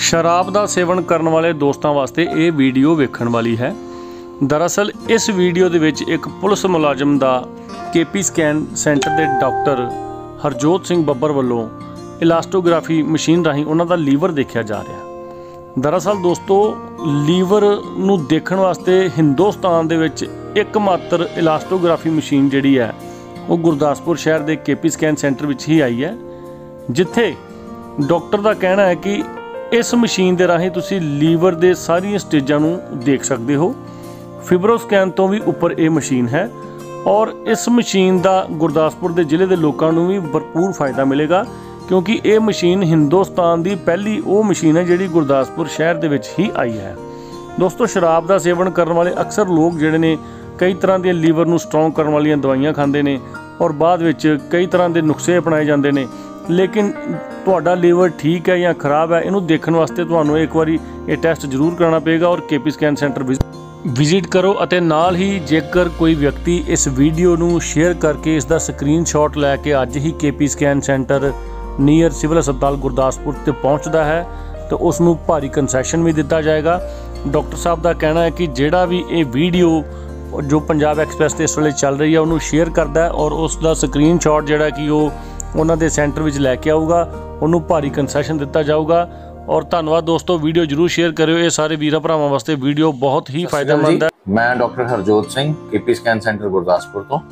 शराब का सेवन करने वाले दोस्तों वास्ते ये वीडियो वेखण वाली है। दरअसल इस वीडियो दे विच एक पुलिस मुलाजम का केपी स्कैन सेंटर के डॉक्टर हरजोत सिंह बब्बर वालों इलास्टोग्राफी मशीन राही उन्हां दा लीवर देखा जा रहा। दरअसल दोस्तों लीवर नूं देखण वास्ते हिंदुस्तान दे विच एकमात्र इलास्टोग्राफी मशीन जिहड़ी है वो गुरदासपुर शहर के केपी स्कैन सेंटर विच ही आई है, जिथे डॉक्टर का कहना है कि इस मशीन के राही तुसी लीवर के सारिया स्टेजां नूं देख सकते हो। फिब्रोस्कैन तो भी उपर ये मशीन है और इस मशीन का गुरदासपुर के जिले के लोगों को भी भरपूर फायदा मिलेगा, क्योंकि ये मशीन हिंदुस्तान की पहली वो मशीन है जिहड़ी गुरदासपुर शहर के विच ही आई है। दोस्तों शराब का सेवन करने वाले अक्सर लोग जिहड़े ने कई तरह के लीवर नूं स्ट्रोंग करने वाली दवाइयां खांदे ने और बाद विच कई तरह के नुस्खे अपनाए जाते हैं, लेकिन तुहाडा लीवर ठीक है या खराब है इनू देखने वास्ते तुहानू एक बारी ये टेस्ट जरूर कराना पेगा और केपी स्कैन सेंटर विजिट करो। अते नाल ही जेकर कोई व्यक्ति इस वीडियो नू शेयर करके इसका स्क्रीनशॉट लैके अज ही KP scan centre near civil अस्पताल गुरदासपुर ते पहुँचता है तो उसनू भारी कंसैशन भी दिता जाएगा। डॉक्टर साहब का कहना है कि जिहड़ा भी ये वीडियो जो पंजाब एक्सप्रैस ते इस वेले चल रही है उन्होंने शेयर करता है और उसका स्क्रीनशॉट जिहड़ा कि उन्होंने सेंटर में लैके आऊगा, उन्होंने भारी कंसैशन दिता जाऊगा। और धन्यवाद दोस्तों, वीडियो जरूर शेयर करो, ये सारे वीर भरावां वास्ते वीडियो बहुत ही फायदेमंद है। मैं doctor Harjot Singh KP scan centre Gurdaspur तो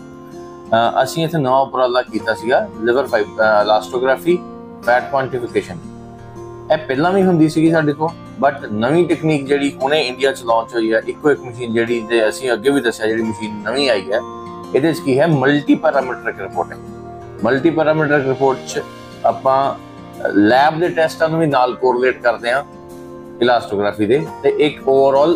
ਅਸੀਂ ਇੱਥੇ ਨਵਾਂ ਉਪਰਾਲਾ ਕੀਤਾ ਸੀਗਾ ਲਿਵਰ ਇਲਾਸਟੋਗ੍ਰਾਫੀ ਫੈਟ ਕੁਆਂਟੀਫਿਕੇਸ਼ਨ। ਇਹ ਪਹਿਲਾਂ ਵੀ ਹੁੰਦੀ ਸੀਗੀ ਸਾਡੇ ਕੋਲ, ਬਟ ਨਵੀਂ ਟੈਕਨੀਕ ਜਿਹੜੀ ਹੁਣੇ ਇੰਡੀਆ 'ਚ ਲਾਂਚ ਹੋਈ ਹੈ, ਇੱਕੋ ਇੱਕ ਮਸ਼ੀਨ ਜਿਹੜੀ ਤੇ ਅਸੀਂ ਅੱਗੇ ਵੀ ਦੱਸਿਆ ਜਿਹੜੀ ਮਸ਼ੀਨ ਨਵੀਂ ਆਈ ਹੈ, ਇਹਦੇ 'ਚ ਕੀ ਹੈ multi parametric reporting. Multi parametric report 'ਚ ਆਪਾਂ लैब के टेस्टा भी नाल कोरिलेट करते हैं इलास्टोग्राफी दे ते एक ओवरऑल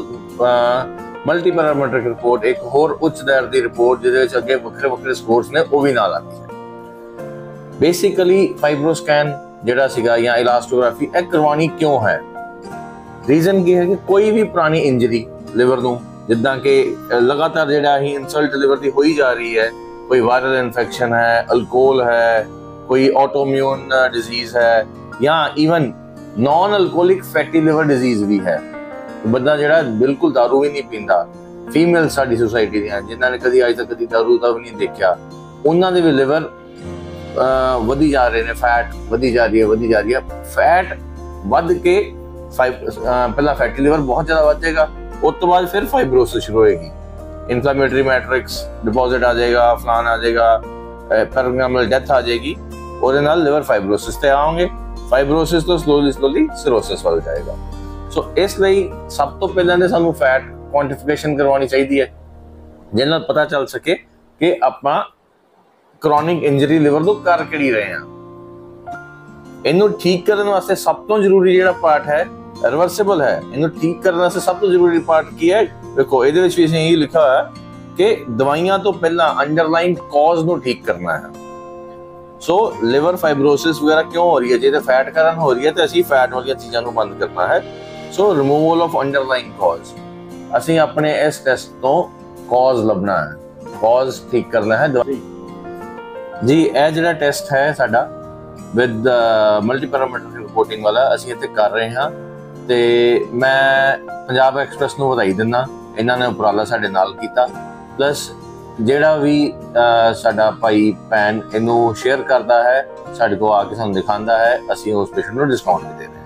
मल्टी पैरामीट्रिक रिपोर्ट, एक होर उच्च दर की रिपोर्ट जिहदे अगे वक्रे वक्रे स्कोर्स ने वो भी नाल आती है। बेसिकली फाइब्रोस्कैन जिहड़ा सीगा या इलास्टोग्राफी ए करवानी क्यों है, रीजन की है कि कोई भी पुरानी इंजरी लिवर नूं जिद्दां कि लगातार जिहड़ा ही इंसल्ट लिवर की होई जा रही है, कोई वायरल इन्फेक्शन है, अल्कोहल है, कोई ऑटोम्यून डिजीज है या even non alcoholic fatty liver disease भी है। बंदा जिहड़ा बिल्कुल दारू भी नहीं पींदा, फीमेल साडी सोसाइटी दी जिन्हां ने कदी अज तक कदी दारू दा भी नहीं देखा, उन्हां दे भी लिवर वधी जा रहे ने, फैट वधी जा रही है। फैट वध के पहला फैटी लिवर बहुत ज्यादा वध जाएगा, उस तो बाद फिर फाइब्रोसिस शुरू होएगी, इन्फ्लेमेटरी मैट्रिक्स डिपॉजिट आ जाएगा, फलान आ जाएगा, पेरिटोनियल डेथ आ जाएगी और लिवर फाइब्रोसिस ते आओगे, फाइब्रोसिस तो स्लोली सिरोसिस वाल जाएगा। सो इसलिए सब तो पहले सानू फैट क्वांटिफिकेशन करवानी चाहिए जिस नाल पता चल सके कि आपां क्रॉनिक इंजरी लिवर तो कर किहड़ी रहे हैं। इनू ठीक करने वास्ते सब तो जरूरी जिहड़ा पार्ट है रिवर्सिबल है। इनू ठीक करने वास्ते सब तो जरूरी पार्ट की है, देखो इहदे विच भी यही लिखा है कि दवाइयां तो पहला अंडरलाइन कॉज नू ठीक करना है। सो लिवर फाइब्रोसिस वगैरह क्यों हो रही है, जे फैट कारण हो रही है तो असी फैट वाली चीज़ों को बंद करना है। So removal of underline cause, असी अपने इस टेस्ट तो कॉज लभना है, कॉज ठीक करना है जी। यह जो टेस्ट है साडा विद मल्टी पैरामीटर रिपोर्टिंग वाला असी इत्थे कर रहे हैं ते मैं पंजाब एक्सप्रैस नूं वधाई दिंदा, इन्हां ने उपराला साडे नाल कीता। प्लस ਜਿਹੜਾ ਵੀ ਸਾਡਾ ਭਾਈ ਭੈਣ ਇਹਨੂੰ ਸ਼ੇਅਰ ਕਰਦਾ ਹੈ ਸਾਡੇ ਕੋਲ ਆ ਕੇ ਸਾਨੂੰ ਦਿਖਾਉਂਦਾ ਹੈ, ਅਸੀਂ ਉਸ ਪੇਸ਼ੈਂਟ ਨੂੰ ਡਿਸਕਾਊਂਟ ਵੀ ਦੇ ਰਹੇ ਹਾਂ।